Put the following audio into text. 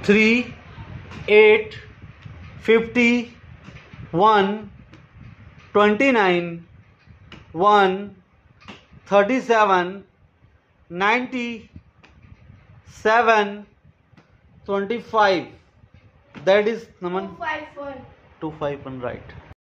3, 8, 50, 1, 29, 1, 37, 90, 7, 25. That is Naman 251. 251, right.